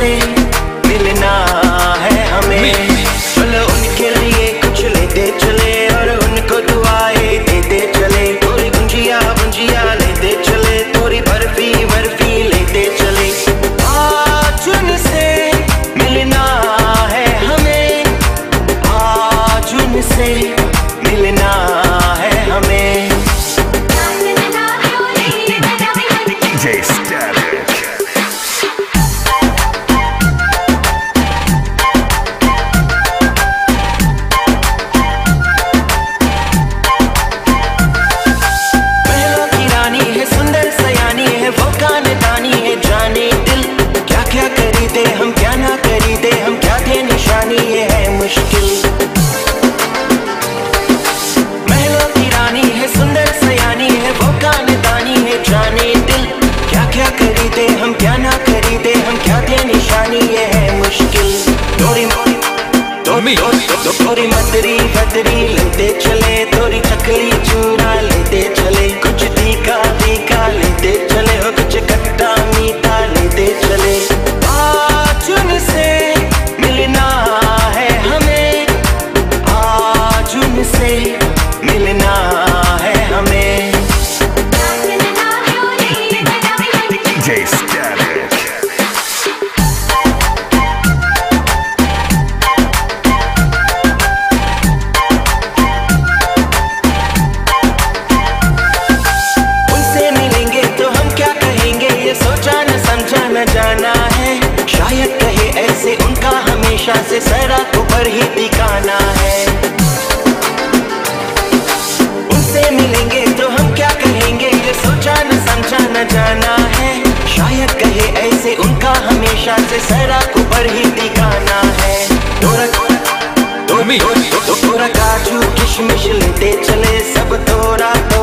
उनसे मिलना है हमें। चलो उनके लिए कुछ लेते चले और उनको दुआएं देते चले। थोड़ी गुंजिया गुंजिया लेते चले, थोड़ी बर्फी बर्फी लेते चले। आज उनसे मिलना है हमें, आज उनसे मिलना है हमें। DJ Static. महलों की रानी है, सुंदर सयानी है, वो कानदानी है, जाने दिल क्या क्या खरीदे हम, क्या ना खरीदे हम, क्या थे निशानी ये है मुश्किल। महलों की रानी है, सुंदर सयानी है, वो कानदानी है, जाने दिल क्या क्या खरीदे हम, क्या ना खरीदे हम, क्या थे निशानी ये है मुश्किल। थोड़ी मदरी बदरी लेते चले, थोड़ी चकली चूरा लेते चले, कुछ तीखा तीखा लेते चले, और कुछ खट्टा मीठा लेते चले। आज उनसे मिलना है हमें, आज उनसे मिलना है हमें। DJ Static. उनसे मिलेंगे तो हम क्या कहेंगे, ये सोचा न समझा न जाना है। शायद कहे ऐसे उनका हमेशा से सड़क ऊपर ही दिखाना है। उनसे मिलेंगे तो हम क्या कहेंगे, ये सोचा न समझा न जाना है। शायद कहे ऐसे उनका हमेशा से सड़क ऊपर ही दिखाना है। थोड़ा काजू किशमिश लेते चले, सब थोड़ा